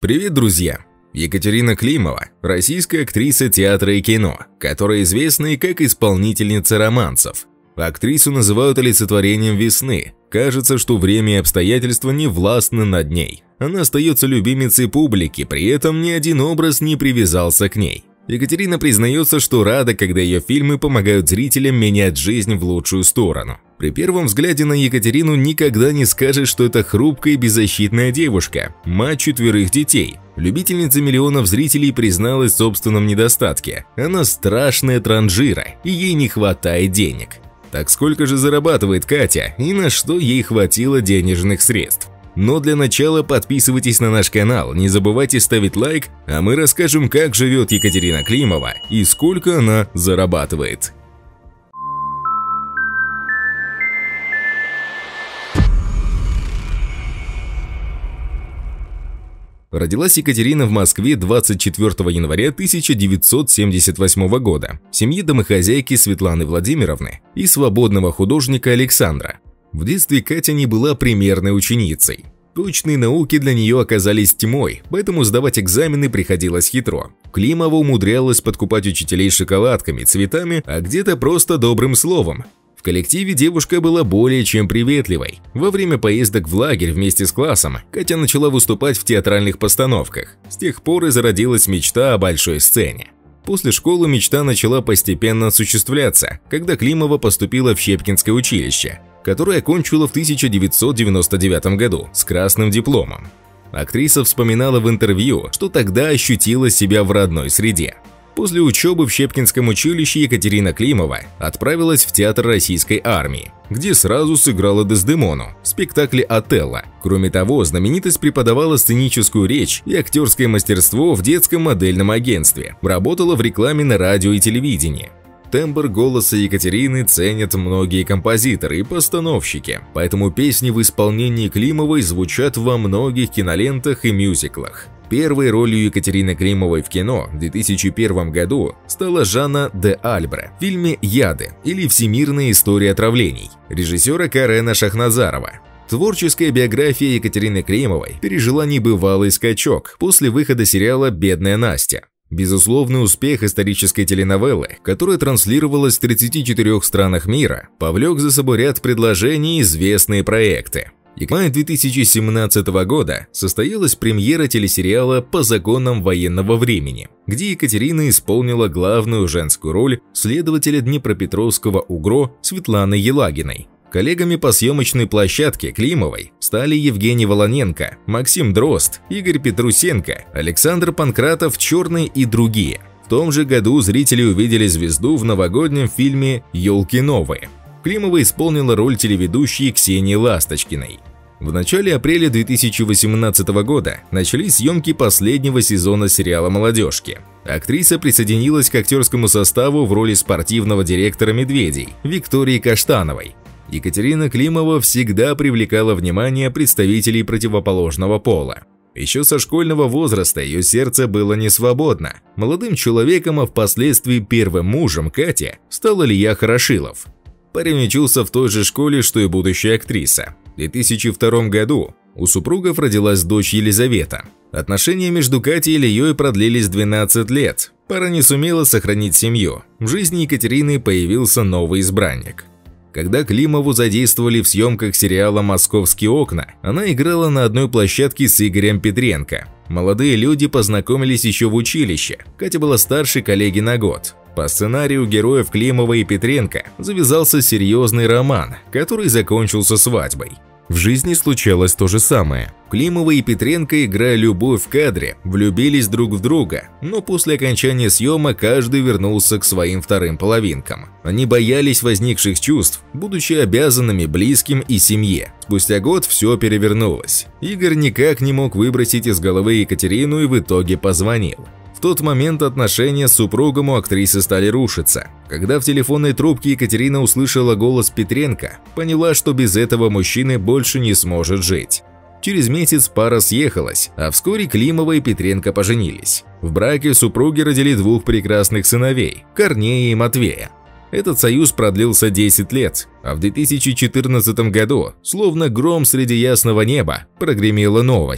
Привет, друзья! Екатерина Климова – российская актриса театра и кино, которая известна и как исполнительница романсов. Актрису называют олицетворением весны. Кажется, что время и обстоятельства не властны над ней. Она остается любимицей публики, при этом ни один образ не привязался к ней. Екатерина признается, что рада, когда ее фильмы помогают зрителям менять жизнь в лучшую сторону. При первом взгляде на Екатерину никогда не скажешь, что это хрупкая и беззащитная девушка, мать 4 детей. Любительница миллионов зрителей призналась в собственном недостатке. Она страшная транжира, и ей не хватает денег. Так сколько же зарабатывает Катя, и на что ей хватило денежных средств? Но для начала подписывайтесь на наш канал, не забывайте ставить лайк, а мы расскажем, как живет Екатерина Климова и сколько она зарабатывает. Родилась Екатерина в Москве 24 января 1978 года в семье домохозяйки Светланы Владимировны и свободного художника Александра. В детстве Катя не была примерной ученицей. Точные науки для нее оказались тьмой, поэтому сдавать экзамены приходилось хитро. Климова умудрялась подкупать учителей шоколадками, цветами, а где-то просто добрым словом. В коллективе девушка была более чем приветливой. Во время поездок в лагерь вместе с классом Катя начала выступать в театральных постановках. С тех пор и зародилась мечта о большой сцене. После школы мечта начала постепенно осуществляться, когда Климова поступила в Щепкинское училище, которое окончила в 1999 году с красным дипломом. Актриса вспоминала в интервью, что тогда ощутила себя в родной среде. После учебы в Щепкинском училище Екатерина Климова отправилась в театр российской армии, где сразу сыграла Дездемону в спектакле «Отелло». Кроме того, знаменитость преподавала сценическую речь и актерское мастерство в детском модельном агентстве, работала в рекламе на радио и телевидении. Тембр голоса Екатерины ценят многие композиторы и постановщики, поэтому песни в исполнении Климовой звучат во многих кинолентах и мюзиклах. Первой ролью Екатерины Климовой в кино в 2001 году стала Жанна де Альбре в фильме «Яды» или «Всемирная история отравлений» режиссера Карена Шахназарова. Творческая биография Екатерины Климовой пережила небывалый скачок после выхода сериала «Бедная Настя». Безусловный успех исторической теленовеллы, которая транслировалась в 34 странах мира, повлек за собой ряд предложений и известные проекты. В мае 2017 года состоялась премьера телесериала «По законам военного времени», где Екатерина исполнила главную женскую роль следователя Днепропетровского УГРО Светланы Елагиной. Коллегами по съемочной площадке Климовой стали Евгений Волоненко, Максим Дрозд, Игорь Петрусенко, Александр Панкратов, Черный и другие. В том же году зрители увидели звезду в новогоднем фильме «Елки новые». Климова исполнила роль телеведущей Ксении Ласточкиной. В начале апреля 2018 года начались съемки последнего сезона сериала «Молодежки». Актриса присоединилась к актерскому составу в роли спортивного директора «Медведей» Виктории Каштановой. Екатерина Климова всегда привлекала внимание представителей противоположного пола. Еще со школьного возраста ее сердце было не свободно. Молодым человеком, а впоследствии первым мужем Кати стал Илья Хорошилов. Парень учился в той же школе, что и будущая актриса. В 2002 году у супругов родилась дочь Елизавета. Отношения между Катей и Ильей продлились 12 лет. Пара не сумела сохранить семью. В жизни Екатерины появился новый избранник. Когда Климову задействовали в съемках сериала «Московские окна», она играла на одной площадке с Игорем Петренко. Молодые люди познакомились еще в училище. Катя была старше коллеги на год. По сценарию героев Климова и Петренко завязался серьезный роман, который закончился свадьбой. В жизни случалось то же самое. Климова и Петренко, играя любовь в кадре, влюбились друг в друга, но после окончания съемок каждый вернулся к своим вторым половинкам. Они боялись возникших чувств, будучи обязанными близким и семье. Спустя год все перевернулось. Игорь никак не мог выбросить из головы Екатерину и в итоге позвонил. В тот момент отношения с супругом у актрисы стали рушиться. Когда в телефонной трубке Екатерина услышала голос Петренко, поняла, что без этого мужчины больше не сможет жить. Через месяц пара съехалась, а вскоре Климова и Петренко поженились. В браке супруги родили 2 прекрасных сыновей – Корнея и Матвея. Этот союз продлился 10 лет, а в 2014 году, словно гром среди ясного неба, прогремела новость.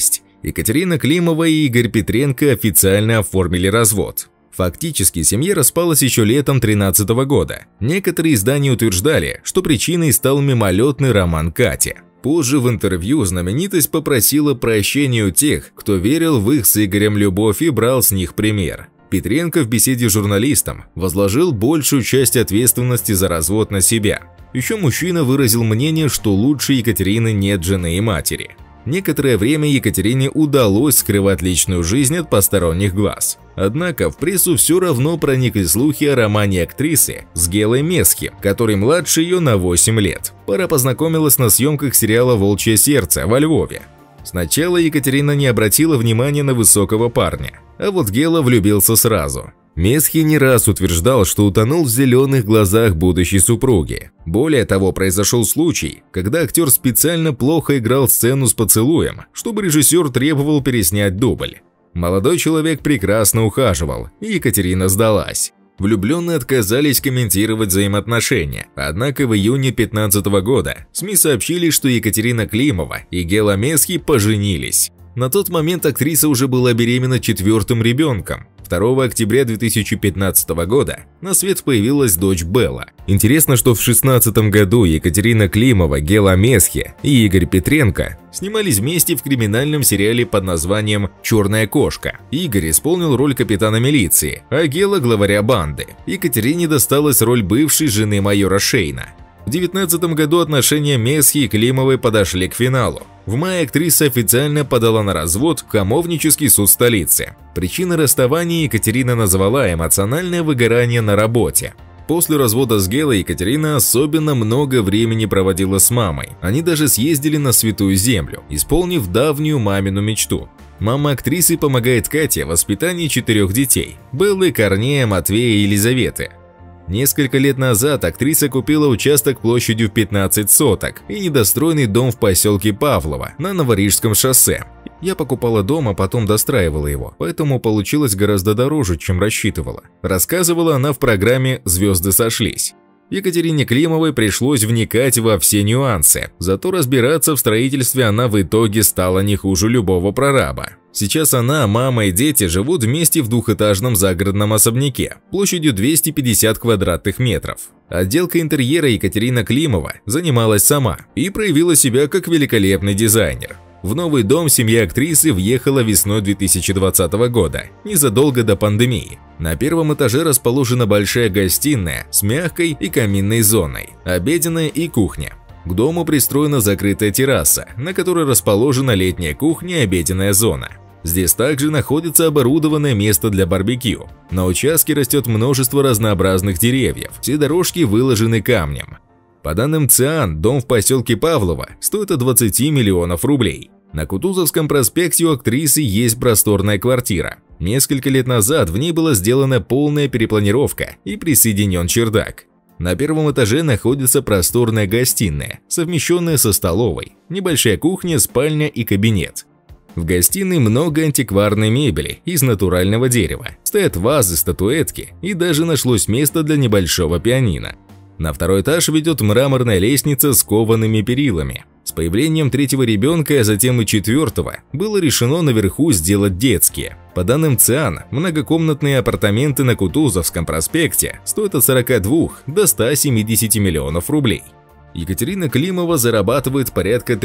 Екатерина Климова и Игорь Петренко официально оформили развод. Фактически, семья распалась еще летом 2013 года. Некоторые издания утверждали, что причиной стал мимолетный роман Кати. Позже в интервью знаменитость попросила прощения у тех, кто верил в их с Игорем любовь и брал с них пример. Петренко в беседе с журналистом возложил большую часть ответственности за развод на себя. Еще мужчина выразил мнение, что лучше Екатерины нет жены и матери. Некоторое время Екатерине удалось скрывать личную жизнь от посторонних глаз. Однако в прессу все равно проникли слухи о романе актрисы с Гелой Месхи, который младше ее на 8 лет. Пара познакомилась на съемках сериала «Волчье сердце» во Львове. Сначала Екатерина не обратила внимания на высокого парня, а вот Гела влюбился сразу. Месхи не раз утверждал, что утонул в зеленых глазах будущей супруги. Более того, произошел случай, когда актер специально плохо играл сцену с поцелуем, чтобы режиссер требовал переснять дубль. Молодой человек прекрасно ухаживал, и Екатерина сдалась. Влюбленные отказались комментировать взаимоотношения, однако в июне 2015 года СМИ сообщили, что Екатерина Климова и Гела Месхи поженились. На тот момент актриса уже была беременна 4-м ребенком. 2 октября 2015 года на свет появилась дочь Белла. Интересно, что в 2016 году Екатерина Климова, Гела Месхи и Игорь Петренко снимались вместе в криминальном сериале под названием «Черная кошка». Игорь исполнил роль капитана милиции, а Гела – главаря банды. Екатерине досталась роль бывшей жены майора Шейна. В 2019 году отношения Месхи и Климовой подошли к финалу. В мае актриса официально подала на развод в Камовнический суд столицы. Причиной расставания Екатерина назвала эмоциональное выгорание на работе. После развода с Гелой Екатерина особенно много времени проводила с мамой. Они даже съездили на Святую Землю, исполнив давнюю мамину мечту. Мама актрисы помогает Кате в воспитании 4 детей – Беллы, Корнея, Матвея и Елизаветы. Несколько лет назад актриса купила участок площадью в 15 соток и недостроенный дом в поселке Павлово на Новорижском шоссе. Я покупала дом, а потом достраивала его, поэтому получилось гораздо дороже, чем рассчитывала. Рассказывала она в программе «Звезды сошлись». Екатерине Климовой пришлось вникать во все нюансы, зато разбираться в строительстве она в итоге стала не хуже любого прораба. Сейчас она, мама и дети живут вместе в двухэтажном загородном особняке площадью 250 квадратных метров. Отделкой интерьера Екатерина Климова занималась сама и проявила себя как великолепный дизайнер. В новый дом семья актрисы въехала весной 2020 года, незадолго до пандемии. На 1-м этаже расположена большая гостиная с мягкой и каминной зоной, обеденная и кухня. К дому пристроена закрытая терраса, на которой расположена летняя кухня и обеденная зона. Здесь также находится оборудованное место для барбекю. На участке растет множество разнообразных деревьев, все дорожки выложены камнем. По данным ЦИАН, дом в поселке Павлово стоит от 20 миллионов рублей. На Кутузовском проспекте у актрисы есть просторная квартира. Несколько лет назад в ней была сделана полная перепланировка и присоединен чердак. На 1-м этаже находится просторная гостиная, совмещенная со столовой, небольшая кухня, спальня и кабинет. В гостиной много антикварной мебели из натурального дерева, стоят вазы, статуэтки и даже нашлось место для небольшого пианино. На 2-й этаж ведет мраморная лестница с коваными перилами. С появлением 3-го ребенка, а затем и 4-го, было решено наверху сделать детские. По данным ЦИАН, многокомнатные апартаменты на Кутузовском проспекте стоят от 42 до 170 миллионов рублей. Екатерина Климова зарабатывает порядка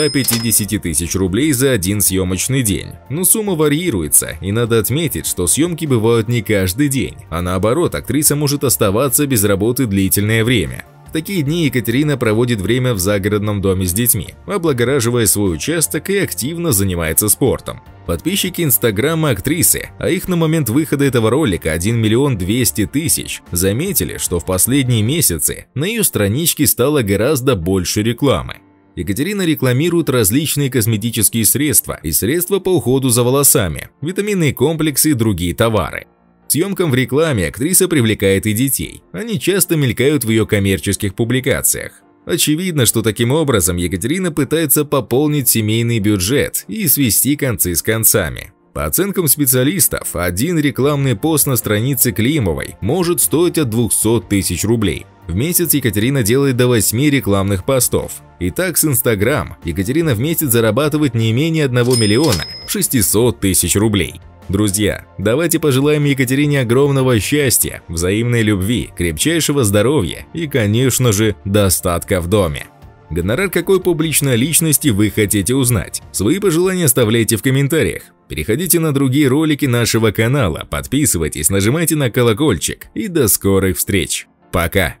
350 тысяч рублей за один съемочный день. Но сумма варьируется, и надо отметить, что съемки бывают не каждый день, а наоборот, актриса может оставаться без работы длительное время. В такие дни Екатерина проводит время в загородном доме с детьми, облагораживая свой участок и активно занимается спортом. Подписчики инстаграма актрисы, а их на момент выхода этого ролика 1 миллион 200 тысяч, заметили, что в последние месяцы на ее страничке стало гораздо больше рекламы. Екатерина рекламирует различные косметические средства и средства по уходу за волосами, витаминные комплексы и другие товары. К съемкам в рекламе актриса привлекает и детей, они часто мелькают в ее коммерческих публикациях. Очевидно, что таким образом Екатерина пытается пополнить семейный бюджет и свести концы с концами. По оценкам специалистов, один рекламный пост на странице Климовой может стоить от 200 тысяч рублей. В месяц Екатерина делает до 8 рекламных постов. Итак, с Instagram Екатерина в месяц зарабатывает не менее 1 миллиона 600 тысяч рублей. Друзья, давайте пожелаем Екатерине огромного счастья, взаимной любви, крепчайшего здоровья и, конечно же, достатка в доме. Гонорар какой публичной личности вы хотите узнать? Свои пожелания оставляйте в комментариях. Переходите на другие ролики нашего канала, подписывайтесь, нажимайте на колокольчик и до скорых встреч. Пока!